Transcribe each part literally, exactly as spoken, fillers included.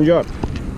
buongiorno.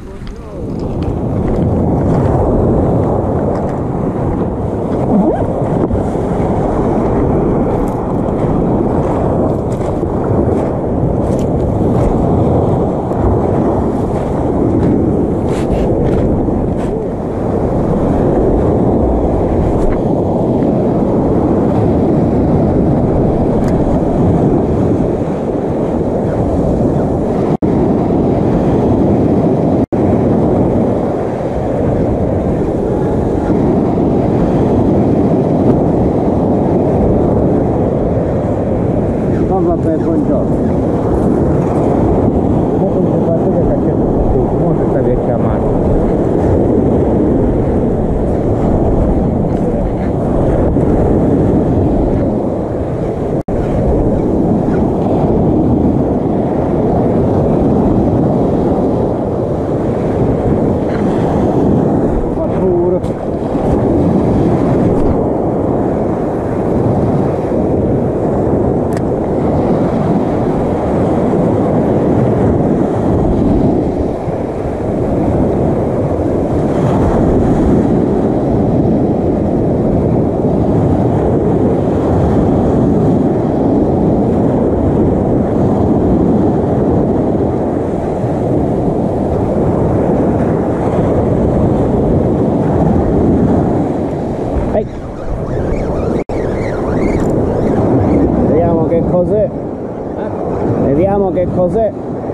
Cos'è? Vediamo che cos'è.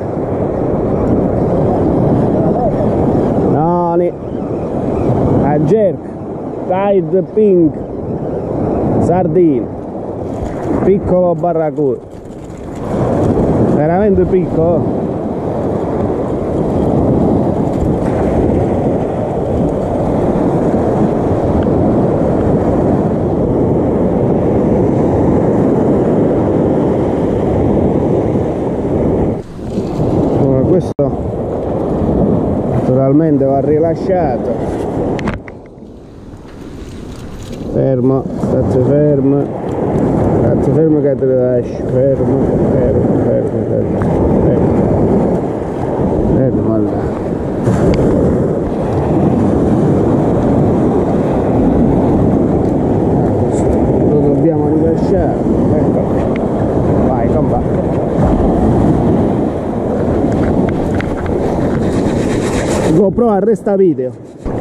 No, ne... a jerk, tide pink, sardina, piccolo barracuda, veramente piccolo. Questo naturalmente va rilasciato. Fermo, state fermo, state fermo che te lo lascio, fermo, fermo, fermo, fermo, fermo, fermo là. Lo dobbiamo rilasciare, ecco, vai, compa. GoPro arresta video.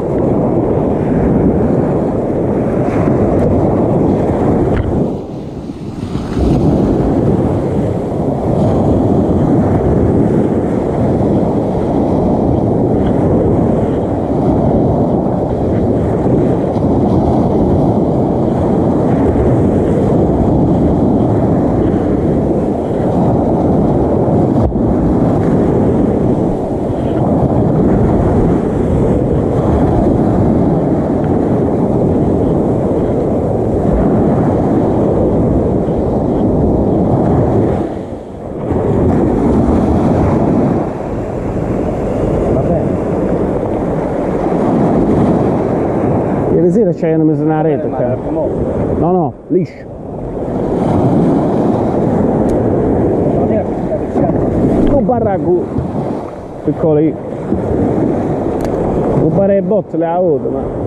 Ieri sera ci hanno messo una rete, cioè. No, no, liscio. Un barracu piccoli, un paio di botte le ha avute, ma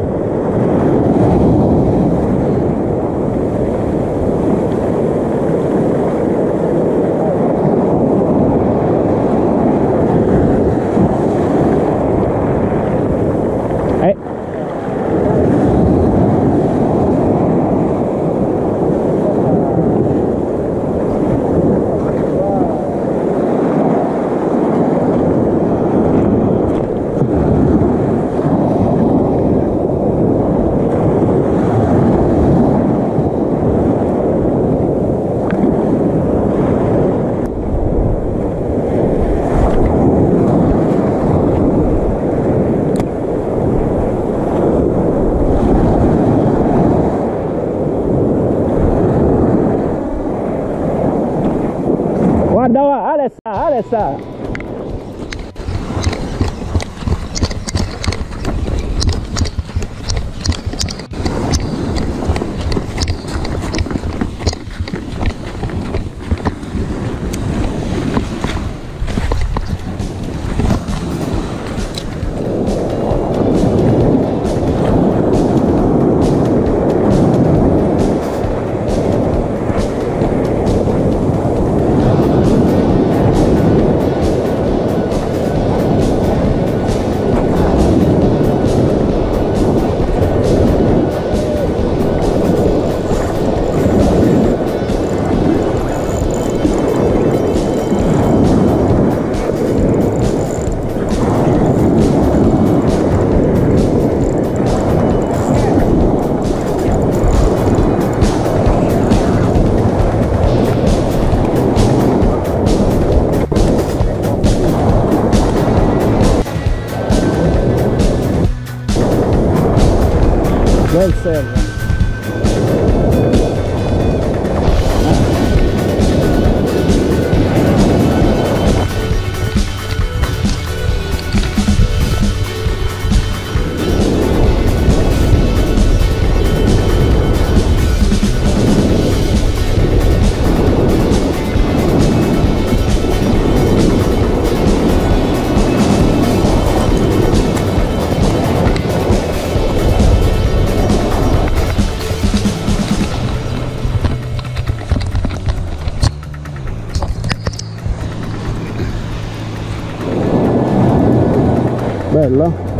guarda va, Alessa, Alessa! Bel serra. Bella.